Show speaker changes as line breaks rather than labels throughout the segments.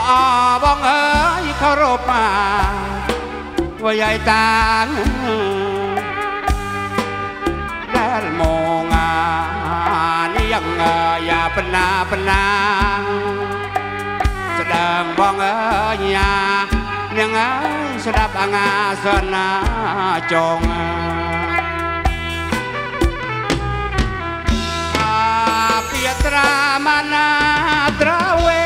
บ้องเอ๋ยเคารพมาว่าใหญ่ต่างแดนมองนี่ยังอย่าปนาปนาแสดงบ้องเอ๋ยยังสดับงาสนาจงเปียตรามานาตราเว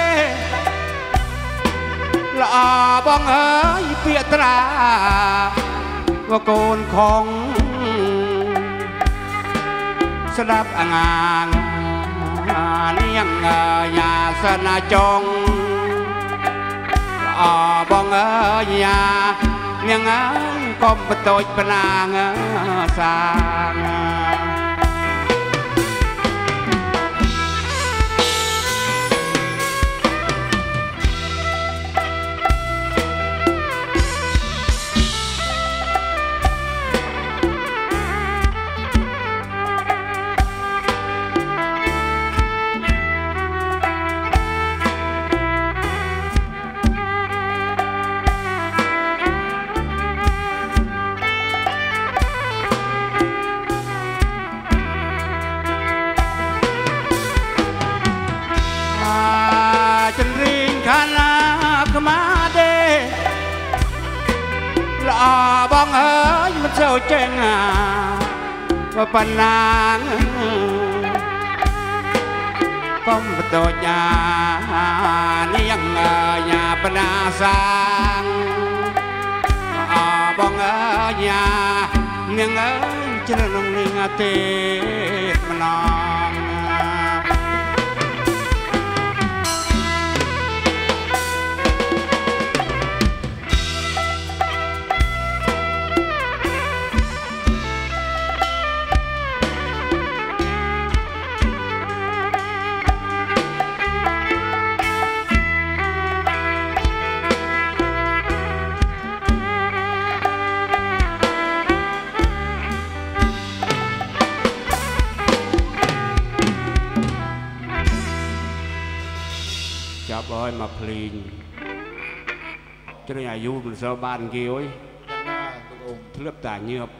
ละบ้องเอ๋ยเปียตราว่าโกนของสดับงานนี่ยังอย่าสนาจงบ้องเอ๋ยยังก็มาโตยปนางสางจันริงขนาขมาเดละบ้องเอ๋ยมันเจ้าเจงว่าปนางก้มโตยานี่ยังอย่าปนาสางบ้องเอ๋ยยังจะลงลิงเตมนองจับอ้อยมาพลีนจะได้อายุมันสบานกี่โอ้ยเลือบตาเงียบ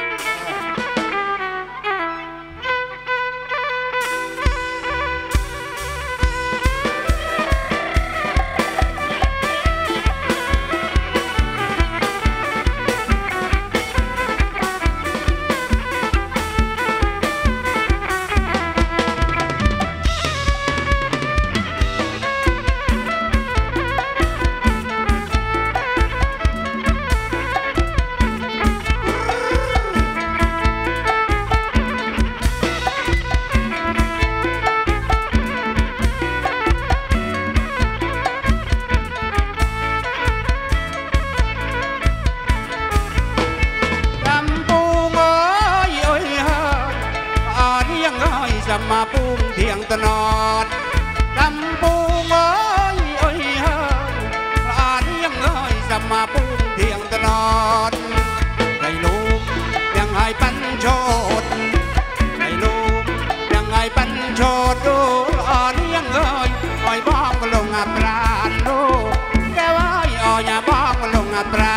มาปุ้งเที่ยงตลอดลำปุ้งเอ้ยเอ้ยเฮ้ยอาเที่ยงเอ้ยจะมาปุ้งเที่ยงตลอดไอ้ลูกยังให้ปันโชดไอ้ลูกยังให้ปันโชดดูอาเที่ยงเอ้ยอ้อยบ้องลงอัตราลูกแกว่าอ้อยบ้องลงอัตรา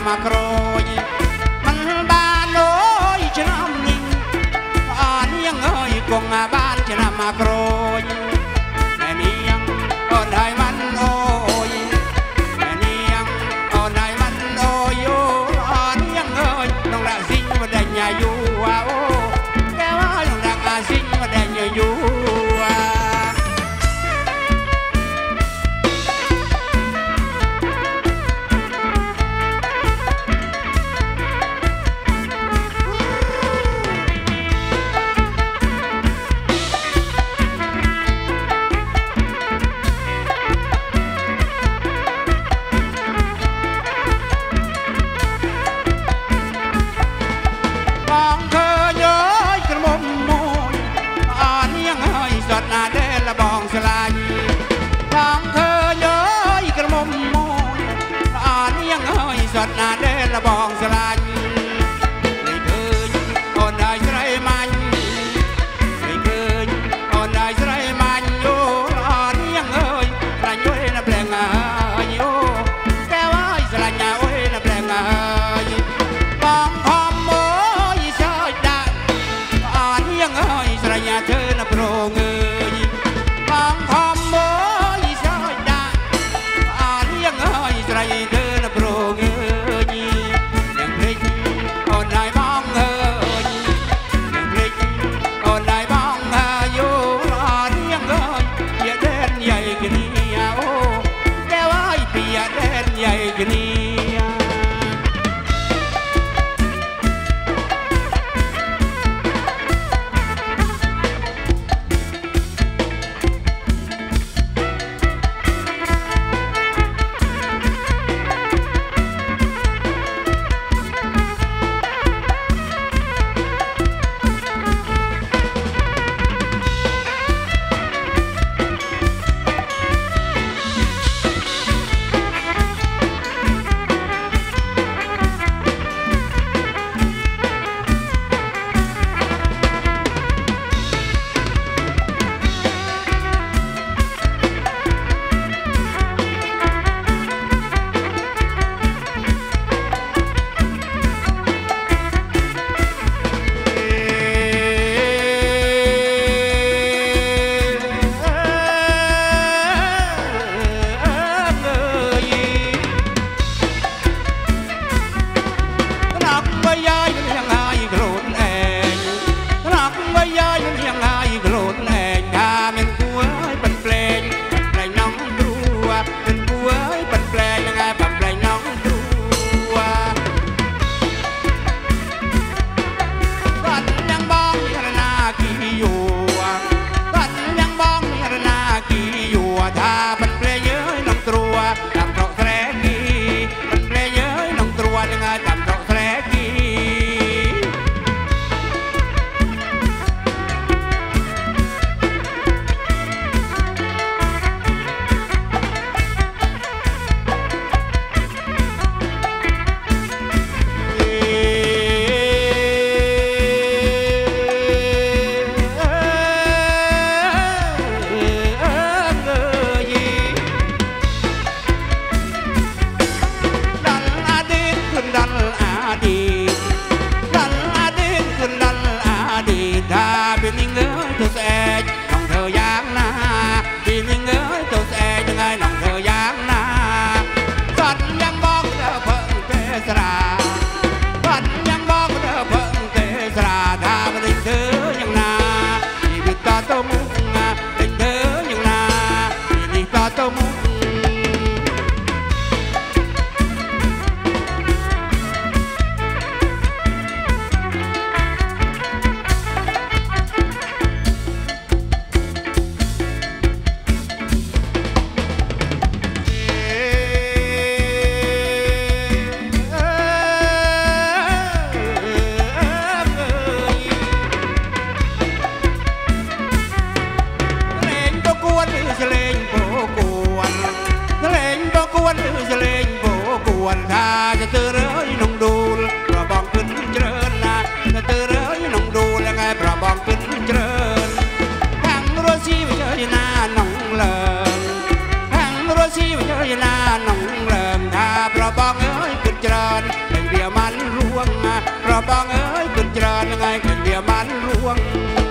มาโกรยมันบ้านโอ้ยชนะนิ่งอ่านยังเอ้ยกงมาบ้านชนะมาโกรยแม่นี่ยังอ่อนให้มันโอ้ยแม่นี่ยังอ่อนให้มันโอ้ยอ่อนยังเอ้ยน้องรักสิ่งมันได้ยาอยู่ว่าโอ้แกว่าน้องรักสิ่งมันได้ยาอยู่นาเดละบองสลายทางเธอเย้ยกระมมมอยอ่านยังเอ้ยสดนาเดละบองสลายไม่เคยอ่อนได้ใส่มันไม่เคยอ่อนได้ใส่มันโยอ่านยังเอ้ยสลายโอ้ยน่ะแปลงเอ้ยโยแก้วเอ้ยสลายโอ้ยน่ะแปลงเอ้ยบองพอมโอ้ยเสียดายอ่านยังเอ้ยสลายเธอน่ะโปร่งเดินโปรเงยยังพลิกอ่อนได้บ้องเงยยังพลิกอ่อนได้บ้องเงยอยู่อ่อนยังเงยเปียเด่นใหญ่กันนี่โอ้แก้วไอ้เปียเด่นใหญ่กันนี่บองเอ้ยขึ้นเจริญยังไงขึ้นเดียวมันร่วง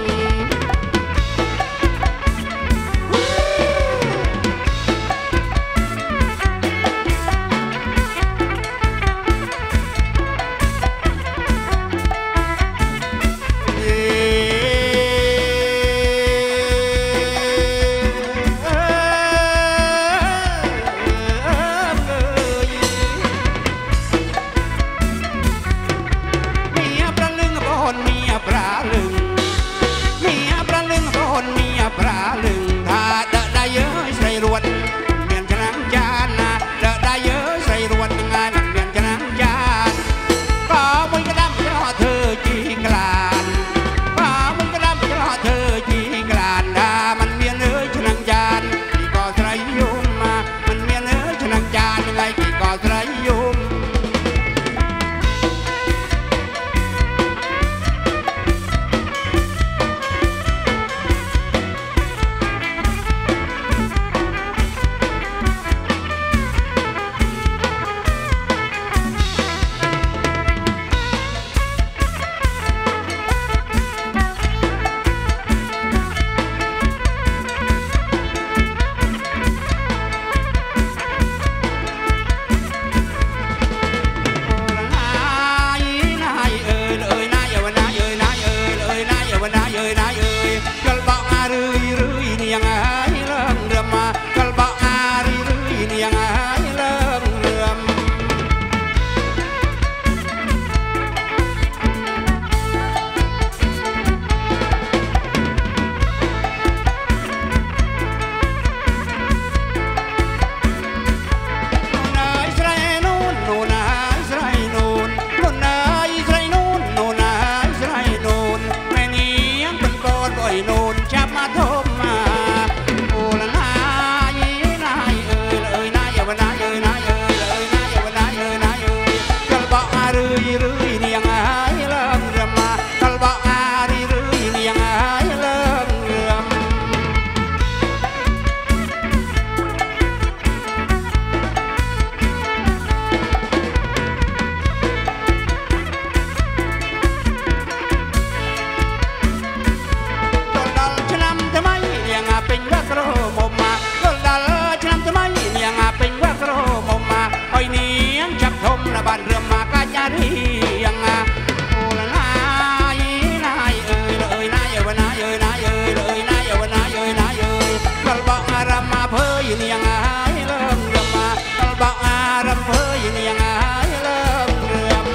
บ้านเรือมากาจารียังโอ้ละนายนายเอ้ยเลยนายเอ้ยนายเอ้ยนายเอ้ยเลยนายเอ้ยนายเอ้ยนายเอ้ยกลบอกอารามมาเพยนี่ยังไงเริ่มเรือมากลบอกอารามเพยนี่ยังไงเริ่มเรือม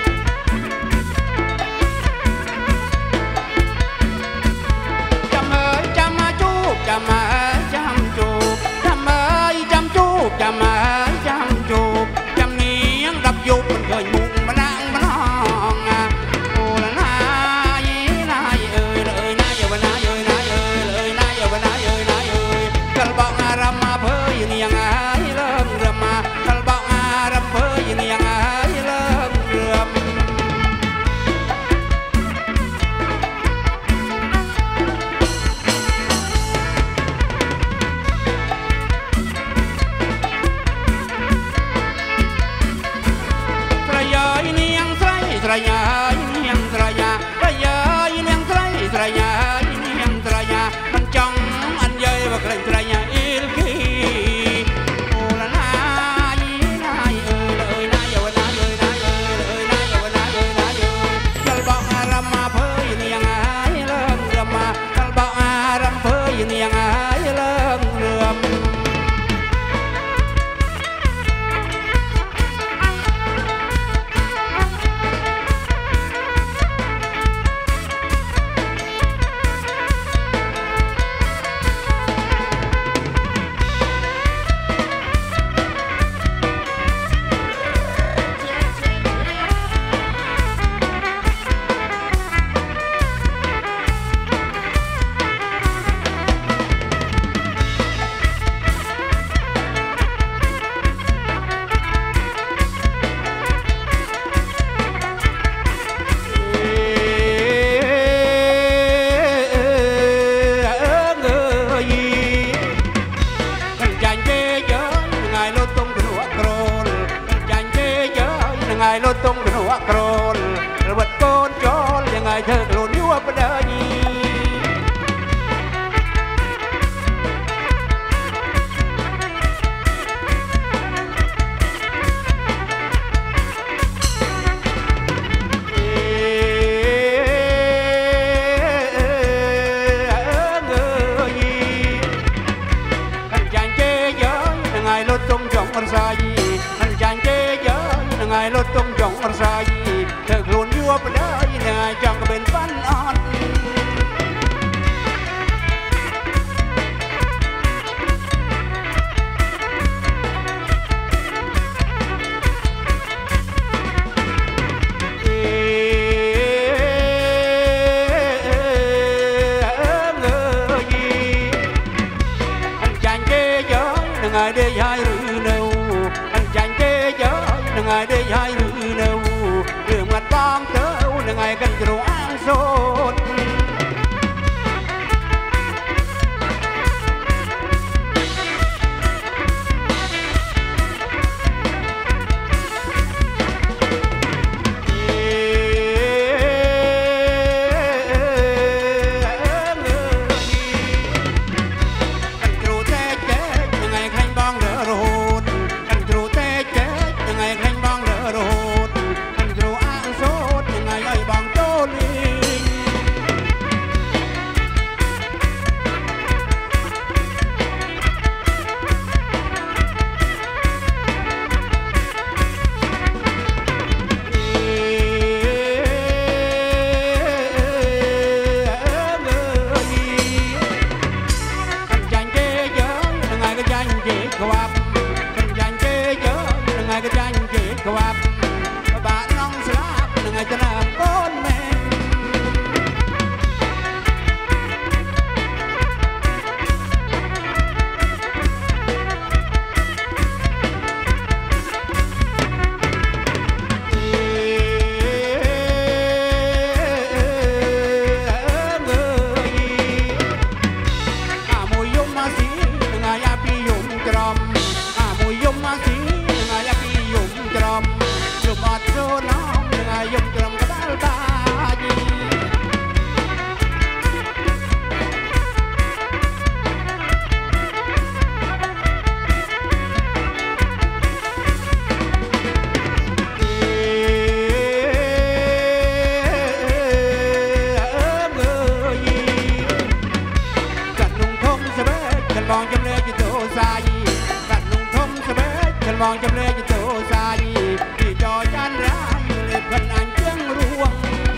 จำเ ngày thơ lộn yêu bất đời anh chàng chế giới ngày lót tung trong mặt say thực luôn vua bên đời ngày chẳng có bên văn on anh chàng chế giới ngày để hai ngày đây hai rư đâu đường mặt bom tớ ngày gần rồi ăn sốt bạn nong slap ngày ta làm con mẹ mùi yum ma xí ngày api yum trầm mùi yum ma xí ngày api yum trầm lục bát số nóng ngày yum trầm cái đal ba gì mong chấm lê cho tổ xa gì cạnh nung thông sa bế chân mong chấm lê cho tổ xa gì thì cho chan ra như lên gần anh tiếng ruộng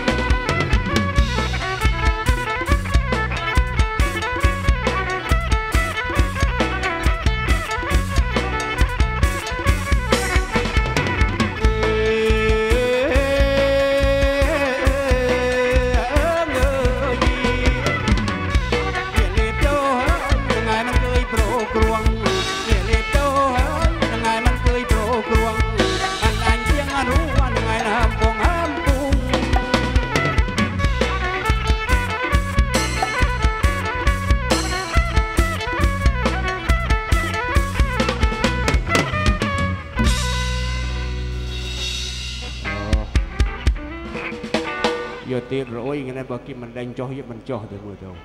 giờ tiệc rồi ngày nay bà Kim mình đánh cho mình cho từ mùa đầu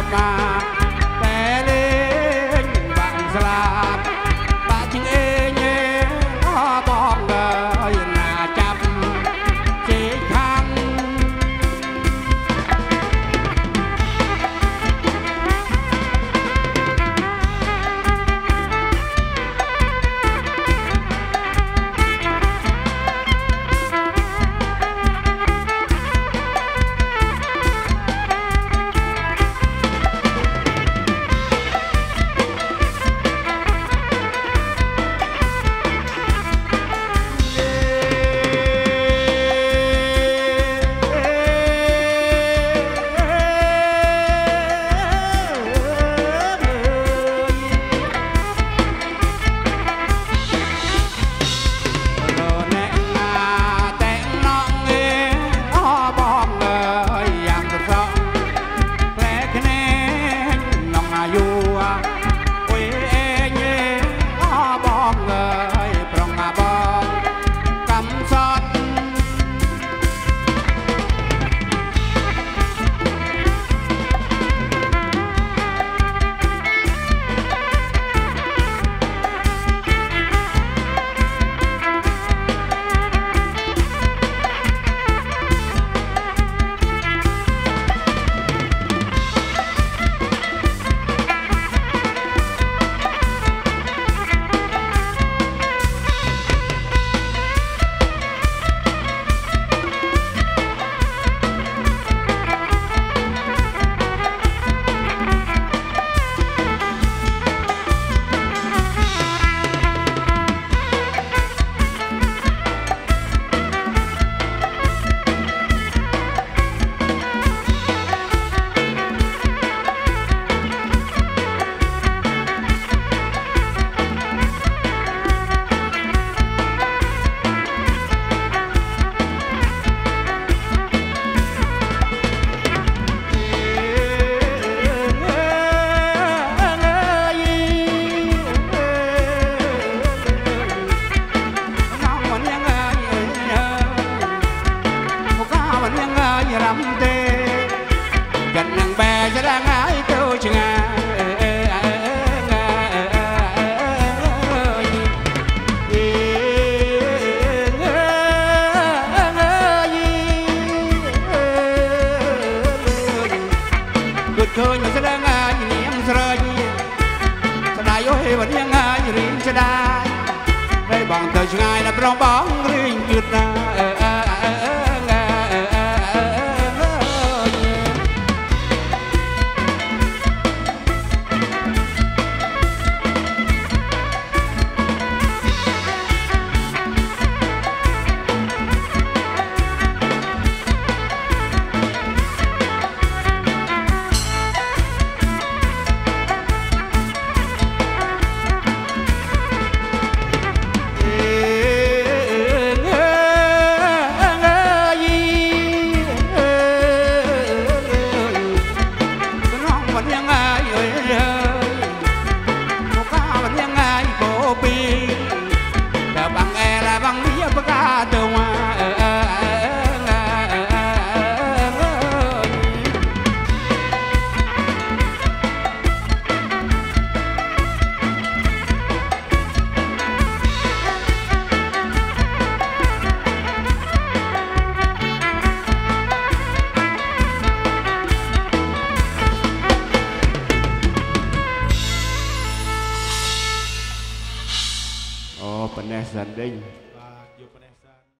มาแต่เล่นบังสลาบปะจึงเอเย่บอกเลยน่าจับเสียคังเคยมาแสดงงานอย่างนี้ยังสลายสลายโอ้ยวันยังงานอย่างนี้จะได้ได้บอกเธอช่วยนะพร้อมบ้องเรื่องหยุดนะPenesan ding